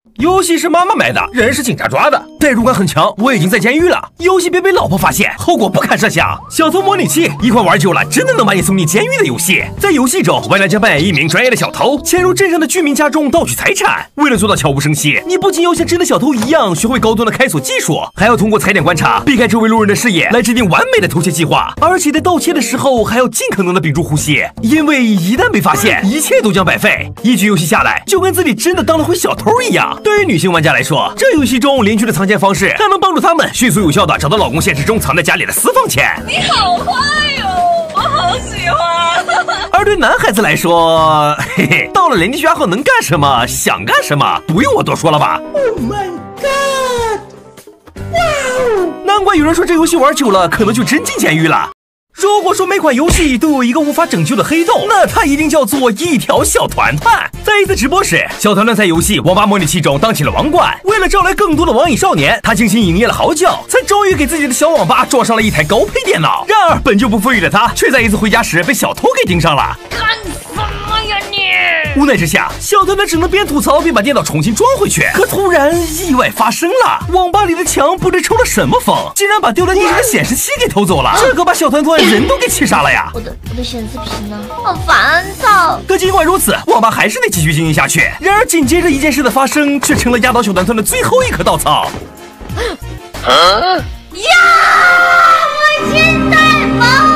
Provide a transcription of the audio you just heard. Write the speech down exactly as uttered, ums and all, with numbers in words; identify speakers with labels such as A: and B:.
A: 游戏是妈妈买的，人是警察抓的，代入感很强。我已经在监狱了，游戏别被老婆发现，后果不堪设想。小偷模拟器，一款玩久了真的能把你送进监狱的游戏。在游戏中，玩家将扮演一名专业的小偷，潜入镇上的居民家中盗取财产。为了做到悄无声息，你不仅要像真的小偷一样学会高端的开锁技术，还要通过踩点观察，避开周围路人的视野，来制定完美的偷窃计划。而且在盗窃的时候，还要尽可能的屏住呼吸，因为一旦被发现，一切都将白费。一局游戏下来，就跟自己真的当了回小偷一样。对于女性玩家来说，这游戏中邻居的藏钱方式还能帮助他们迅速有效的找到老公现实中藏在家里的私房钱。
B: 你好坏哟、哦，我好喜欢。
A: 而对男孩子来说，嘿嘿，到了邻居家后能干什么，想干什么，不用我多说了吧。
C: Oh my god！ 哇哦！
A: 难怪有人说这游戏玩久了，可能就真进监狱了。如果说每款游戏都有一个无法拯救的黑洞，那它一定叫做一条小团团。在一次直播时，小团团在游戏网吧模拟器中当起了网管。为了招来更多的网瘾少年，他精心营业了好久，才终于给自己的小网吧装上了一台高配电脑。然而，本就不富裕的他，却在一次回家时被小偷给盯上了。
B: 干什么呀你？
A: 无奈之下，小团团只能边吐槽边把电脑重新装回去。可突然，意外发生了，网吧里的墙不知抽了什么风，竟然把丢了一直的显示器给偷走了。这可把小团团人都给气傻了呀！
B: 我的我的显示屏呢？好烦躁。
A: 可尽管如此，网吧还是得继续经营下去。然而紧接着一件事的发生，却成了压倒小团团的最后一颗稻草。
B: 呀！我现在忙。